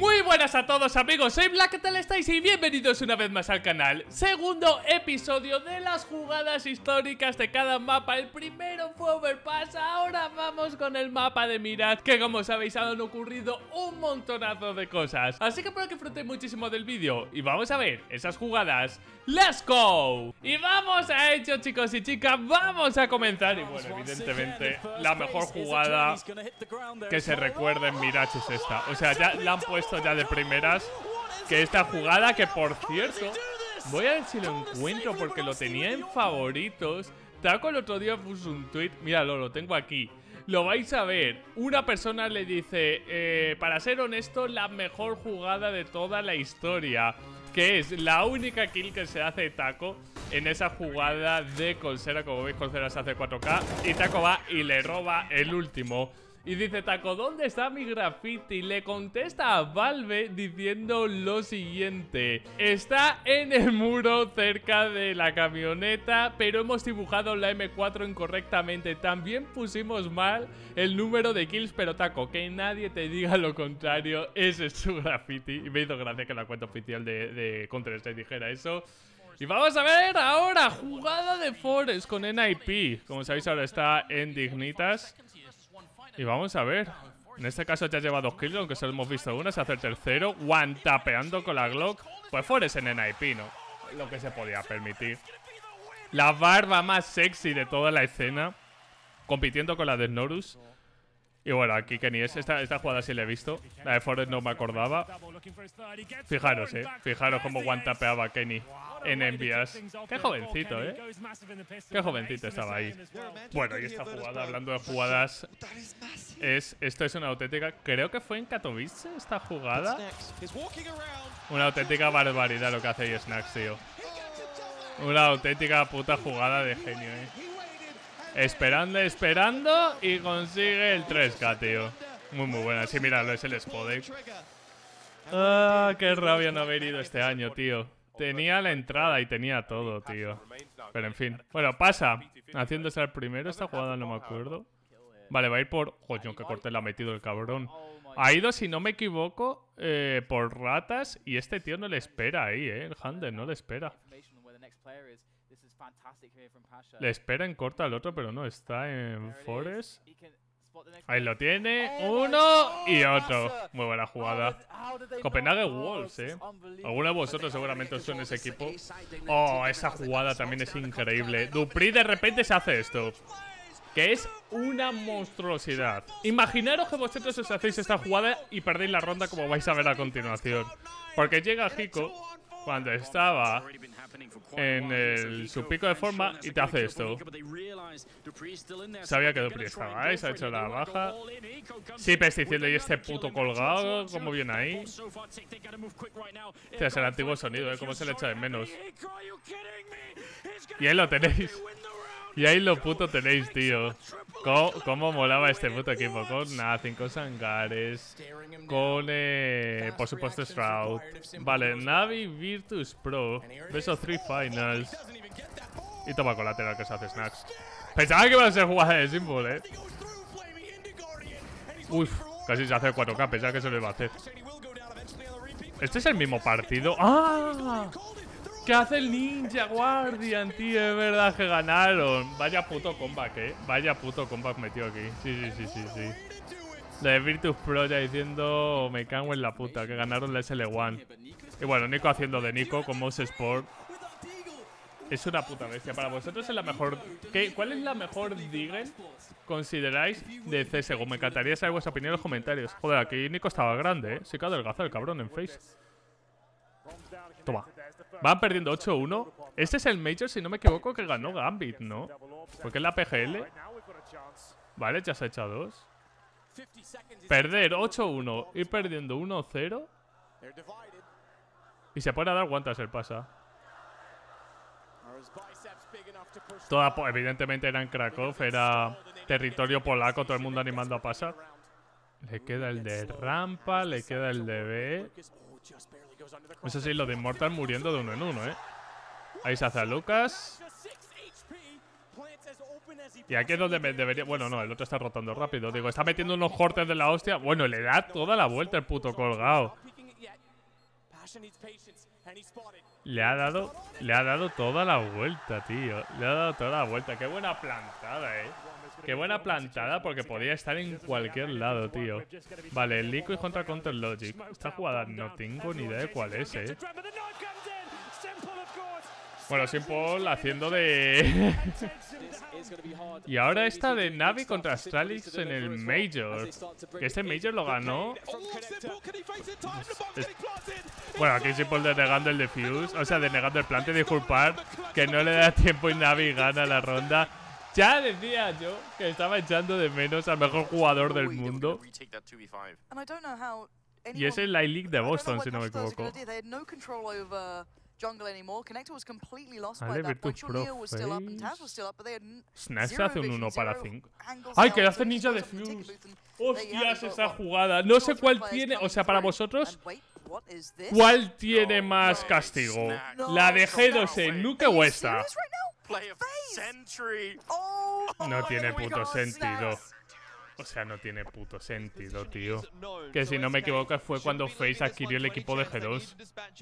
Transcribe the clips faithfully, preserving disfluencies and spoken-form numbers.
Muy buenas a todos amigos, soy Black, ¿qué tal estáis? Y bienvenidos una vez más al canal. Segundo episodio de las jugadas históricas de cada mapa. El primero fue Overpass, ahora vamos con el mapa de Mirage, que como sabéis han ocurrido un montonazo de cosas. Así que espero que disfrutéis muchísimo del vídeo y vamos a ver esas jugadas. ¡Let's go! Y vamos a ello, chicos y chicas, vamos a comenzar. Y bueno, evidentemente la mejor jugada que se recuerda en Mirage es esta. O sea, ya la han puesto ya de primeras, que esta jugada, que por cierto voy a ver si lo encuentro porque lo tenía en favoritos. Taco el otro día puso un tweet, míralo, lo tengo aquí, lo vais a ver. Una persona le dice, eh, para ser honesto, la mejor jugada de toda la historia, que es la única kill que se hace Taco en esa jugada de Colsera. Como veis, Colsera se hace cuatro K y Taco va y le roba el último. Y dice Taco, ¿dónde está mi graffiti? Le contesta a Valve diciendo lo siguiente: está en el muro cerca de la camioneta, pero hemos dibujado la eme cuatro incorrectamente. También pusimos mal el número de kills, pero Taco, que nadie te diga lo contrario, ese es su graffiti. Y me hizo gracia que la cuenta oficial de, de Counter-Strike dijera eso. Y vamos a ver ahora, jugada de Forest con N I P. Como sabéis, ahora está en Dignitas. Y vamos a ver, en este caso ya lleva dos kills, aunque solo hemos visto una, se hace el tercero, one-tapeando con la Glock. Pues Forest en N I P, ¿no? Lo que se podía permitir. La barba más sexy de toda la escena, compitiendo con la de Norus. Y bueno, aquí Kenny es, esta, esta jugada sí la he visto. La de Forest no me acordaba. Fijaros, eh, fijaros cómo one-tapeaba Kenny en envías. Qué jovencito, eh. Qué jovencito estaba ahí. Bueno, y esta jugada, hablando de jugadas, es, esto es una auténtica, creo que fue en Katowice esta jugada. Una auténtica barbaridad lo que hace ahí Snax, tío. Una auténtica puta jugada de genio, eh. Esperando, esperando y consigue el tres K, tío. Muy, muy buena. Sí, míralo, es el Spodek. Ah, qué rabia no haber ido este año, tío. Tenía la entrada y tenía todo, tío. Pero en fin. Bueno, pasa. Haciéndose el primero. Esta jugada no me acuerdo. Vale, va a ir por... Coño, que corte le ha metido el cabrón. Ha ido, si no me equivoco, eh, por ratas. Y este tío no le espera ahí, eh. El Hunter no le espera. Le espera en corta al otro, pero no, está en Forest. Ahí lo tiene, uno y otro. Muy buena jugada. Copenhague Wolves, eh. Alguno de vosotros seguramente os suena ese equipo. Oh, esa jugada también es increíble. Dupri de repente se hace esto, que es una monstruosidad. Imaginaros que vosotros os hacéis esta jugada y perdéis la ronda, como vais a ver a continuación. Porque llega Hiko cuando estaba en el, su pico de forma y te hace esto. Sabía que Dupri estaba ahí, se ha hecho la baja. Sí, diciendo, y este puto colgado, como viene ahí. Este es el antiguo sonido, ¿eh? Cómo se le echa de menos. Y ahí lo tenéis. Y ahí lo puto tenéis, tío. ¿Cómo, cómo molaba este puto equipo? Con Nothing, con Sangares, con, eh, por supuesto, Shroud. Vale, Navi Virtus Pro. Beso tres Finals. Y toma colateral que se hace Snacks. Pensaba que iba a ser jugada de Symbol, eh. Uf, casi se hace cuatro K. Pensaba que se lo iba a hacer. Este es el mismo partido. ¡Ah! ¿Qué hace el Ninja Guardian, tío? Es verdad que ganaron. Vaya puto comeback, eh. Vaya puto comeback metió aquí. Sí, sí, sí, sí, sí. La de Virtus Pro ya diciendo, me cago en la puta, que ganaron la S L uno. Y bueno, Nico haciendo de Nico con Mouse Sport. Es una puta bestia. Para vosotros es la mejor... ¿Qué? ¿Cuál es la mejor Deagle consideráis de C S G O? Me encantaría saber vuestra opinión en los comentarios. Joder, aquí Nico estaba grande, eh. Se quedó adelgazado el cabrón en Face. Toma. Van perdiendo ocho uno. Este es el Major, si no me equivoco, que ganó Gambit, ¿no? Porque es la P G L. Vale, ya se ha echado dos. Perder ocho uno y perdiendo uno cero. Y se pone a dar guantas el pasa. Toda, evidentemente era en Krakow, era territorio polaco, todo el mundo animando a pasar. Le queda el de rampa, le queda el de B. Eso sí, lo de Immortal muriendo de uno en uno, ¿eh? Ahí se hace a Lucas. Y aquí es donde me debería... Bueno, no, el otro está rotando rápido. Digo, está metiendo unos cortes de la hostia. Bueno, le da toda la vuelta el puto colgado. Le ha dado, le ha dado toda la vuelta, tío. Le ha dado toda la vuelta. Qué buena plantada, eh. Qué buena plantada porque podía estar en cualquier lado, tío. Vale, el Liquid contra Counter Logic. Esta jugada no tengo ni idea de cuál es, eh. Bueno, Simple haciendo de... Y ahora esta de Navi contra Astralis en el Major. Que este Major lo ganó... Es... Bueno, aquí Simple denegando el defuse. O sea, denegando el plante, disculpar. Que no le da tiempo y Navi gana la ronda. Ya decía yo que estaba echando de menos al mejor jugador del mundo. Y es el I-League de Boston, si no me equivoco. Vale, Virtus Pro Snash hace un uno para cinco. ¡Ay, que hace Ninja de Fuse! ¡Hostias, esa jugada! No sé cuál tiene... O sea, para vosotros, ¿cuál tiene más castigo? ¿La de G dos en Nuke o esta? No tiene puto sentido. O sea, no tiene puto sentido, tío. Que si no me equivoco fue cuando FaZe adquirió el equipo de G dos.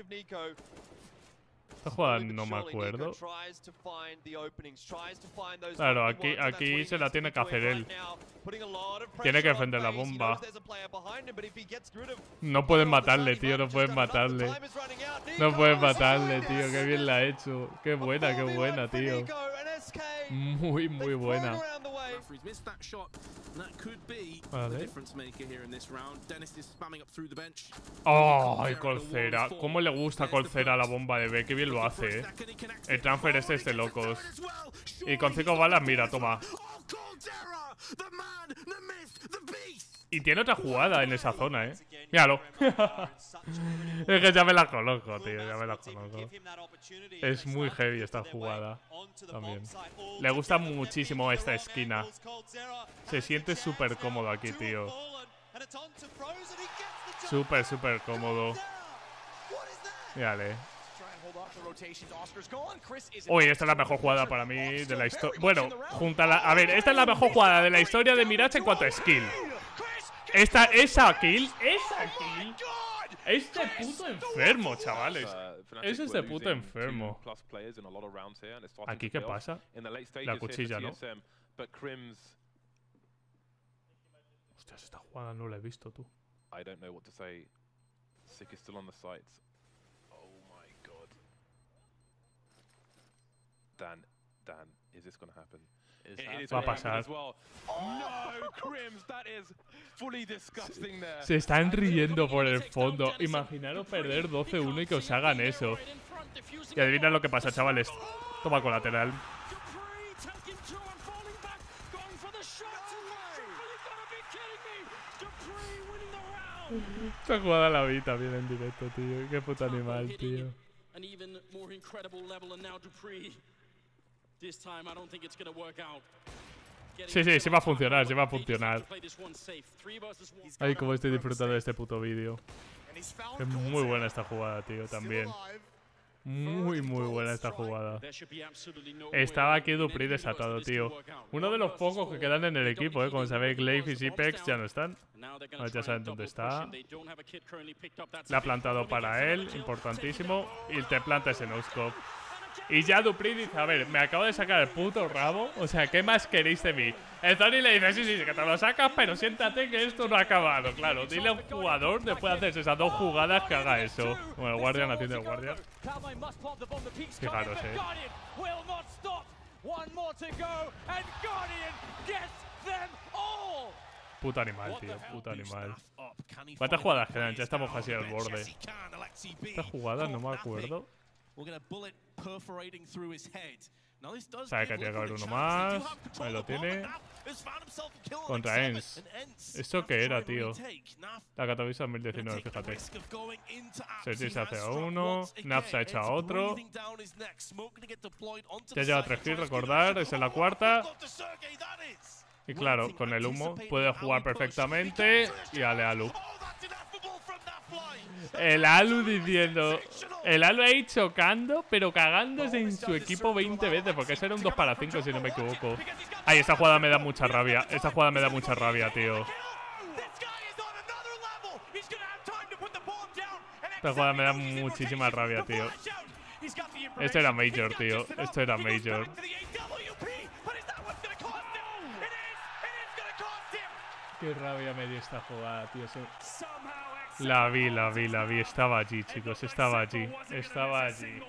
Esta jugada no me acuerdo. Claro, aquí, aquí se la tiene que hacer él. Tiene que defender la bomba. No pueden matarle, tío, no pueden matarle. No pueden matarle, tío, qué bien la ha hecho. Qué buena, qué buena, tío. Muy, muy buena. Vale. Oh, y Colcera. ¿Cómo le gusta a Colcera la bomba de B? Qué bien lo hace, eh. El transfer este es de locos. Y con cinco balas, mira, toma. Y tiene otra jugada en esa zona, eh. Míralo. Es que ya me la conozco, tío. Ya me la conozco. Es muy heavy esta jugada. También. Le gusta muchísimo esta esquina. Se siente súper cómodo aquí, tío. Súper, súper cómodo. Mírale. Uy, esta es la mejor jugada para mí de la historia. Bueno, junta la... A ver, esta es la mejor jugada de la historia de Mirage en cuanto a skill. Esta, esa kill, esa kill. Este puto enfermo, chavales. Es este puto enfermo. ¿Aquí qué pasa? La cuchilla, ¿no? Hostias, esta jugada no la he visto, tú. Dan, Dan, is this gonna happen? Va a pasar. Se están riendo por el fondo. Imaginaros perder doce uno y que os hagan eso. Y adivina lo que pasa, chavales. Toma colateral. Esta jugada la vi también en directo, tío. Qué puto animal, tío. Sí, sí, sí va a funcionar, sí va a funcionar. Ay, cómo estoy disfrutando de este puto vídeo. Es muy buena esta jugada, tío, también. Muy, muy buena esta jugada. Estaba aquí dupreeh desatado, tío. Uno de los pocos que quedan en el equipo, eh. Como sabéis, Glaive y Zipex ya no están. A ver, ya saben dónde está. Le ha plantado para él, importantísimo. Y te planta ese no-scope. Y ya dupreeh dice, a ver, me acabo de sacar el puto rabo. O sea, ¿qué más queréis de mí? El Tony le dice, sí, sí, que te lo sacas, pero siéntate que esto no ha acabado. Claro, dile a un jugador, después de hacerse esas dos jugadas, que haga eso. Bueno, el Guardian haciendo el Guardian. Fijaros, eh. Puto animal, tío, puto animal. ¿Cuántas jugadas quedan? Ya estamos casi al borde. Esta jugada no me acuerdo. Sabe que tiene que haber uno más. Ahí lo tiene. Contra Ens. ¿Esto qué era, tío? La Katowice dos mil diecinueve, fíjate. Sergi se hace a uno. Naf se ha hecho a otro. Ya lleva tres kills, recordar. Es en la cuarta. Y claro, con el humo puede jugar perfectamente. Y ale Alu. El Alu diciendo... El Alu ahí chocando, pero cagándose en su equipo veinte veces. Porque ese era un dos para cinco, si no me equivoco. Ay, esta jugada me da mucha rabia. Esta jugada me da mucha rabia, tío. Esta jugada me da muchísima rabia, tío. Esto era Major, tío. Esto era Major. Qué rabia me dio esta jugada, tío. La vi, la vi, la vi. Estaba allí, chicos. Estaba allí. Estaba allí.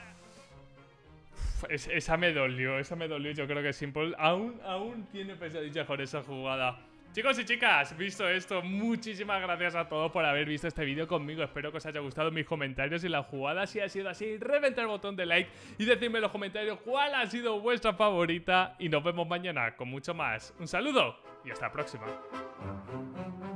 Es, esa me dolió, esa me dolió. Yo creo que Simple aún, aún tiene pesadilla con esa jugada. Chicos y chicas, visto esto, muchísimas gracias a todos por haber visto este vídeo conmigo. Espero que os haya gustado mis comentarios y la jugada. Si ha sido así, reventad el botón de like y decidme en los comentarios cuál ha sido vuestra favorita. Y nos vemos mañana con mucho más. Un saludo y hasta la próxima.